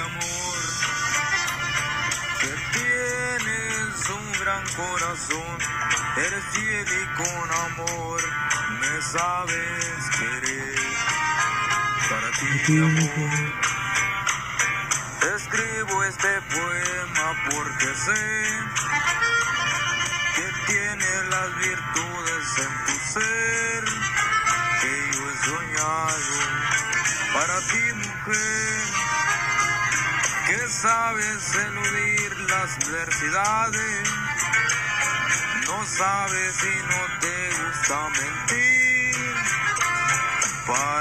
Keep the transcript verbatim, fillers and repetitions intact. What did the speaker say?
amor, que tienes un gran corazón, eres fiel y con amor me sabes querer. Para ti, mi amor, escribo este poema porque sé que tiene las virtudes en tu ser que yo he soñado. Para ti, mujer, que sabes eludir las adversidades, no sabes y no te gusta mentir. Para